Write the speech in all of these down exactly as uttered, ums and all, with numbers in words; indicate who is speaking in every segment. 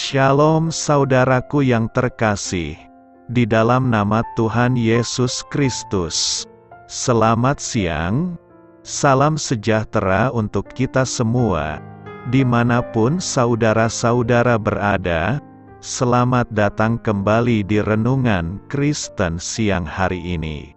Speaker 1: Shalom saudaraku yang terkasih, di dalam nama Tuhan Yesus Kristus. Selamat siang, salam sejahtera untuk kita semua, dimanapun saudara-saudara berada. Selamat datang kembali di Renungan Kristen siang hari ini.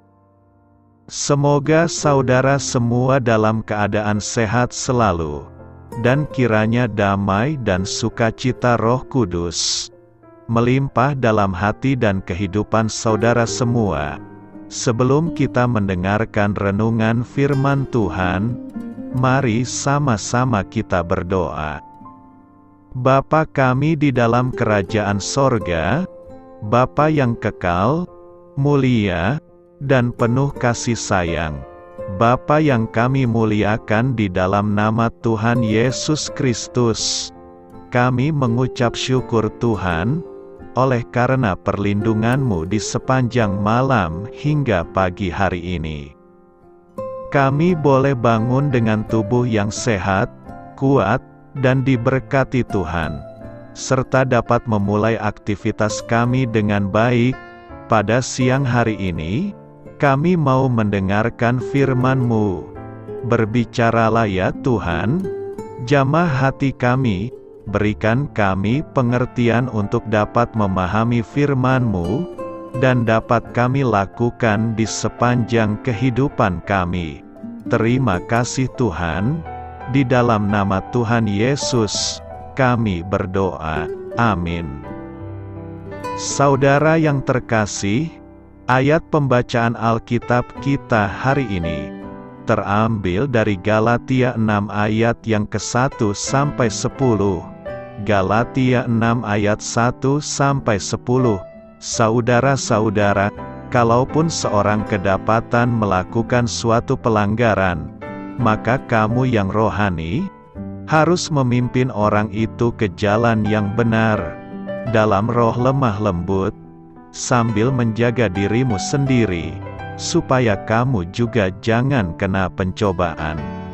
Speaker 1: Semoga saudara semua dalam keadaan sehat selalu, dan kiranya damai dan sukacita Roh Kudus melimpah dalam hati dan kehidupan saudara semua. Sebelum kita mendengarkan renungan firman Tuhan, mari sama-sama kita berdoa. Bapa kami di dalam kerajaan sorga, Bapa yang kekal, mulia, dan penuh kasih sayang, Bapa yang kami muliakan di dalam nama Tuhan Yesus Kristus, kami mengucap syukur Tuhan, oleh karena perlindungan-Mu di sepanjang malam hingga pagi hari ini. Kami boleh bangun dengan tubuh yang sehat, kuat, dan diberkati Tuhan, serta dapat memulai aktivitas kami dengan baik. Pada siang hari ini, kami mau mendengarkan firman-Mu. Berbicaralah ya Tuhan, jamah hati kami, berikan kami pengertian untuk dapat memahami firman-Mu, dan dapat kami lakukan di sepanjang kehidupan kami. Terima kasih Tuhan, di dalam nama Tuhan Yesus, kami berdoa. Amin. Saudara yang terkasih, ayat pembacaan Alkitab kita hari ini terambil dari Galatia enam ayat yang ke satu sampai sepuluh. Galatia enam ayat satu sampai sepuluh. Saudara-saudara, kalaupun seorang kedapatan melakukan suatu pelanggaran, maka kamu yang rohani harus memimpin orang itu ke jalan yang benar, dalam roh lemah lembut, sambil menjaga dirimu sendiri, supaya kamu juga jangan kena pencobaan.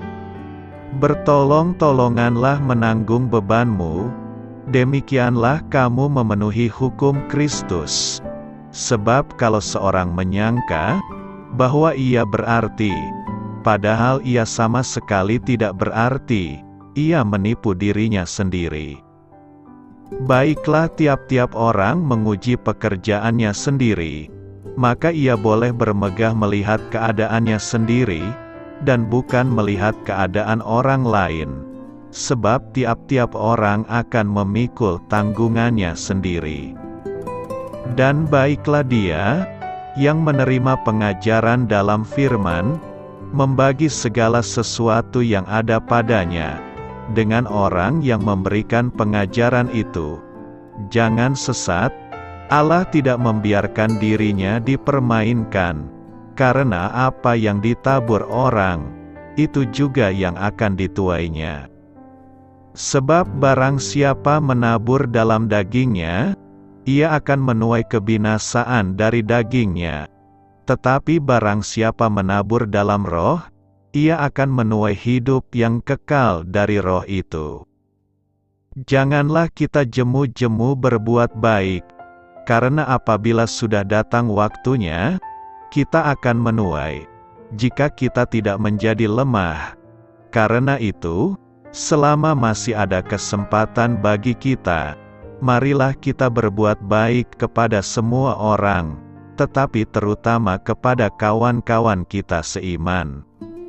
Speaker 1: Bertolong-tolonganlah menanggung bebanmu, demikianlah kamu memenuhi hukum Kristus. Sebab kalau seorang menyangka bahwa ia berarti, padahal ia sama sekali tidak berarti, ia menipu dirinya sendiri. Baiklah tiap-tiap orang menguji pekerjaannya sendiri, maka ia boleh bermegah melihat keadaannya sendiri, dan bukan melihat keadaan orang lain, sebab tiap-tiap orang akan memikul tanggungannya sendiri. Dan baiklah dia, yang menerima pengajaran dalam firman, membagi segala sesuatu yang ada padanya, dengan orang yang memberikan pengajaran itu. Jangan sesat, Allah tidak membiarkan dirinya dipermainkan, karena apa yang ditabur orang, itu juga yang akan dituainya. Sebab barang siapa menabur dalam dagingnya, ia akan menuai kebinasaan dari dagingnya. Tetapi barang siapa menabur dalam roh, ia akan menuai hidup yang kekal dari roh itu. Janganlah kita jemu-jemu berbuat baik, karena apabila sudah datang waktunya, kita akan menuai, jika kita tidak menjadi lemah. Karena itu, selama masih ada kesempatan bagi kita, marilah kita berbuat baik kepada semua orang, tetapi terutama kepada kawan-kawan kita seiman.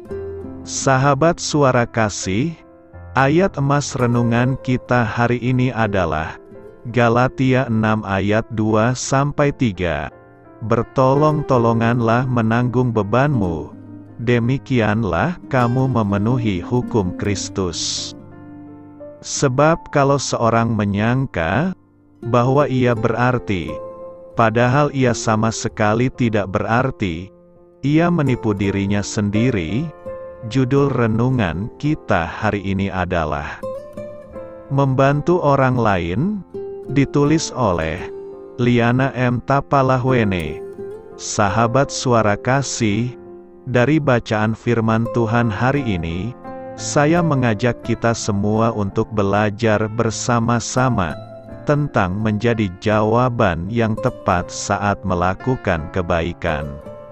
Speaker 1: Sahabat suara kasih, ayat emas renungan kita hari ini adalah Galatia enam ayat dua sampai tiga. Bertolong-tolonganlah menanggung bebanmu, demikianlah kamu memenuhi hukum Kristus. Sebab kalau seorang menyangka bahwa ia berarti, padahal ia sama sekali tidak berarti, ia menipu dirinya sendiri. Judul renungan kita hari ini adalah Membantu Orang Lain, ditulis oleh Liana M. Tapalahwene. Sahabat suara kasih, dari bacaan firman Tuhan hari ini, saya mengajak kita semua untuk belajar bersama-sama tentang menjadi jawaban yang tepat saat melakukan kebaikan.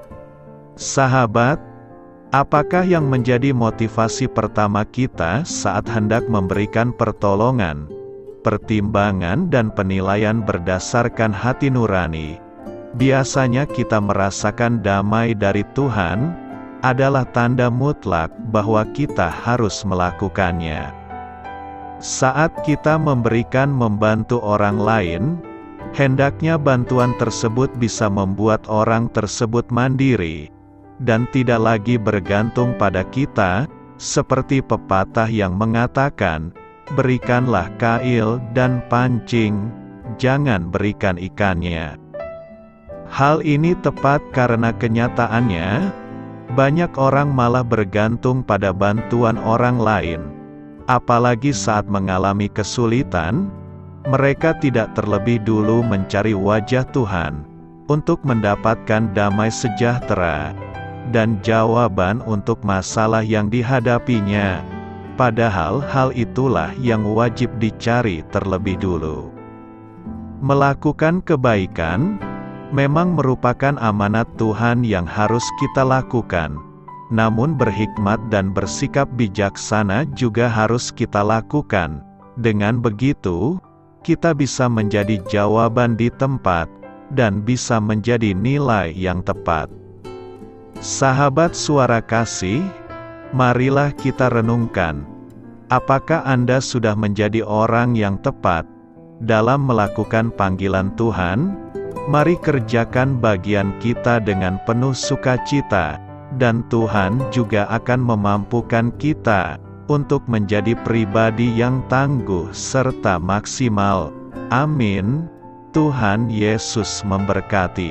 Speaker 1: Sahabat, apakah yang menjadi motivasi pertama kita saat hendak memberikan pertolongan, pertimbangan dan penilaian berdasarkan hati nurani? Biasanya kita merasakan damai dari Tuhan, adalah tanda mutlak bahwa kita harus melakukannya. Saat kita memberikan membantu orang lain, hendaknya bantuan tersebut bisa membuat orang tersebut mandiri, dan tidak lagi bergantung pada kita, seperti pepatah yang mengatakan, berikanlah kail dan pancing, jangan berikan ikannya. Hal ini tepat karena kenyataannya, banyak orang malah bergantung pada bantuan orang lain. Apalagi saat mengalami kesulitan, mereka tidak terlebih dulu mencari wajah Tuhan, untuk mendapatkan damai sejahtera, dan jawaban untuk masalah yang dihadapinya. Padahal hal itulah yang wajib dicari terlebih dulu. Melakukan kebaikan memang merupakan amanat Tuhan yang harus kita lakukan, namun berhikmat dan bersikap bijaksana juga harus kita lakukan. Dengan begitu, kita bisa menjadi jawaban di tempat, dan bisa menjadi nilai yang tepat. Sahabat Suara Kasih, marilah kita renungkan, apakah Anda sudah menjadi orang yang tepat dalam melakukan panggilan Tuhan? Mari kerjakan bagian kita dengan penuh sukacita, dan Tuhan juga akan memampukan kita untuk menjadi pribadi yang tangguh serta maksimal. Amin. Tuhan Yesus memberkati.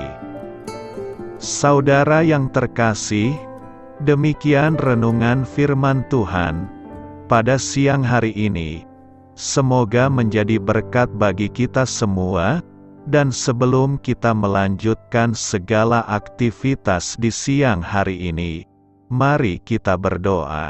Speaker 1: Saudara yang terkasih, demikian renungan firman Tuhan pada siang hari ini. Semoga menjadi berkat bagi kita semua. Dan sebelum kita melanjutkan segala aktivitas di siang hari ini, mari kita berdoa.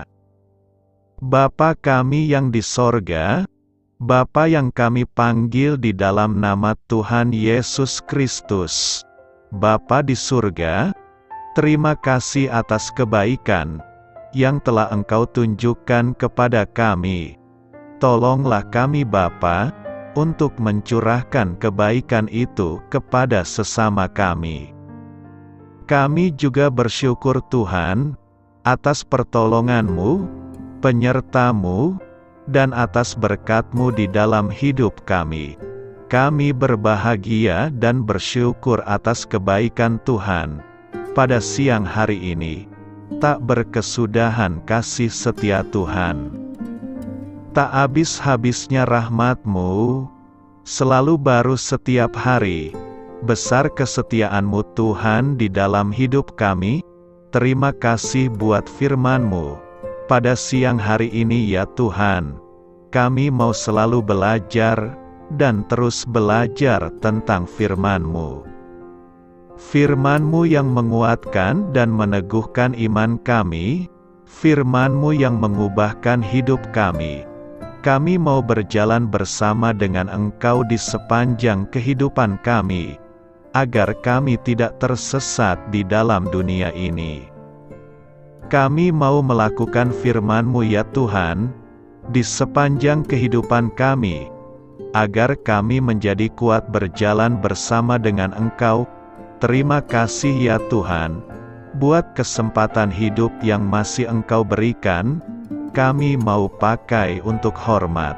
Speaker 1: Bapa kami yang di sorga, Bapa yang kami panggil di dalam nama Tuhan Yesus Kristus, Bapa di surga, terima kasih atas kebaikan yang telah Engkau tunjukkan kepada kami. Tolonglah kami Bapa, untuk mencurahkan kebaikan itu kepada sesama kami. Kami juga bersyukur Tuhan, atas pertolongan-Mu, penyerta-Mu, dan atas berkat-Mu di dalam hidup kami. Kami berbahagia dan bersyukur atas kebaikan Tuhan. Pada siang hari ini, tak berkesudahan kasih setia Tuhan. Tak habis-habisnya rahmat-Mu, selalu baru setiap hari. Besar kesetiaan-Mu Tuhan di dalam hidup kami. Terima kasih buat firman-Mu. Pada siang hari ini ya Tuhan, kami mau selalu belajar, dan terus belajar tentang firman-Mu. Firman-Mu yang menguatkan dan meneguhkan iman kami, firman-Mu yang mengubahkan hidup kami. Kami mau berjalan bersama dengan Engkau di sepanjang kehidupan kami, agar kami tidak tersesat di dalam dunia ini. Kami mau melakukan firman-Mu ya Tuhan, di sepanjang kehidupan kami, agar kami menjadi kuat berjalan bersama dengan Engkau. Terima kasih ya Tuhan, buat kesempatan hidup yang masih Engkau berikan. Kami mau pakai untuk hormat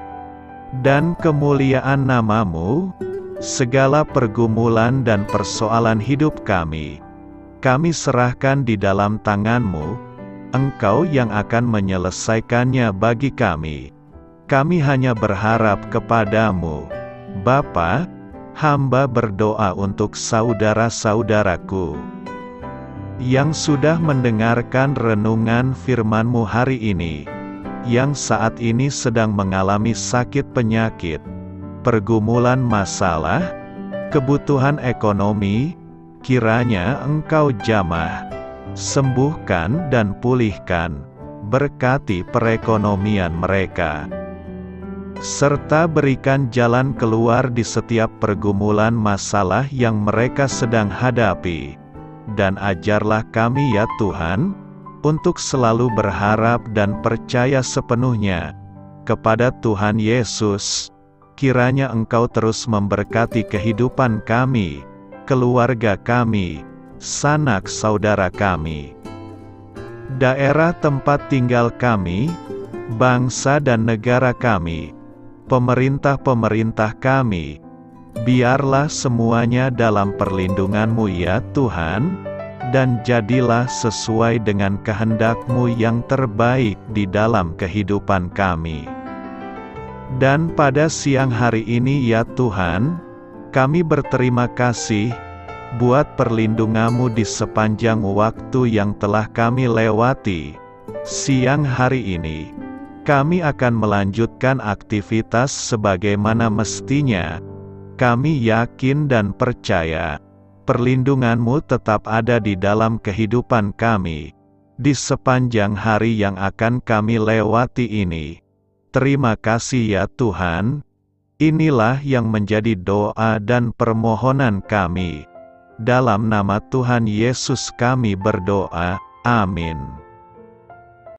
Speaker 1: dan kemuliaan nama-Mu. Segala pergumulan dan persoalan hidup kami, kami serahkan di dalam tangan-Mu. Engkau yang akan menyelesaikannya bagi kami. Kami hanya berharap kepada-Mu. Bapa, hamba berdoa untuk saudara-saudaraku yang sudah mendengarkan renungan firman-Mu hari ini, yang saat ini sedang mengalami sakit penyakit, pergumulan masalah, kebutuhan ekonomi, kiranya Engkau jamah, sembuhkan dan pulihkan, berkati perekonomian mereka. serta berikan jalan keluar di setiap pergumulan masalah yang mereka sedang hadapi. Dan ajarlah kami ya Tuhan, untuk selalu berharap dan percaya sepenuhnya kepada Tuhan Yesus. Kiranya Engkau terus memberkati kehidupan kami, keluarga kami, sanak saudara kami, daerah tempat tinggal kami, bangsa dan negara kami, pemerintah-pemerintah kami. Biarlah semuanya dalam perlindungan-Mu ya Tuhan, dan jadilah sesuai dengan kehendak-Mu yang terbaik di dalam kehidupan kami. Dan pada siang hari ini ya Tuhan, kami berterima kasih buat perlindungan-Mu di sepanjang waktu yang telah kami lewati. Siang hari ini, kami akan melanjutkan aktivitas sebagaimana mestinya. Kami yakin dan percaya, perlindungan-Mu tetap ada di dalam kehidupan kami, di sepanjang hari yang akan kami lewati ini. Terima kasih ya Tuhan. Inilah yang menjadi doa dan permohonan kami. Dalam nama Tuhan Yesus kami berdoa. Amin.